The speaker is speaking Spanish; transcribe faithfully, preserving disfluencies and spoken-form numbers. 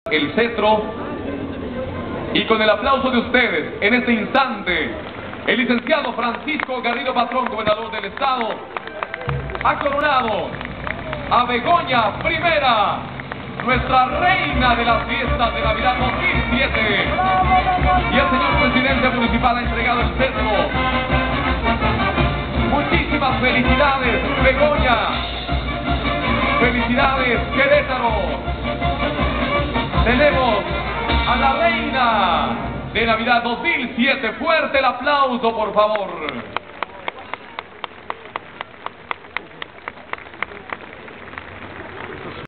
el cetro, y con el aplauso de ustedes, en este instante, el licenciado Francisco Garrido Patrón, gobernador del estado, ha coronado a Begoña Primera, nuestra reina de las fiestas de Navidad dos mil siete, y el señor presidente municipal ha entregado el cetro. Muchísimas felicidades, Begoña. Felicidades, Querétaro. Tenemos a la reina de Navidad dos mil siete. Fuerte el aplauso, por favor.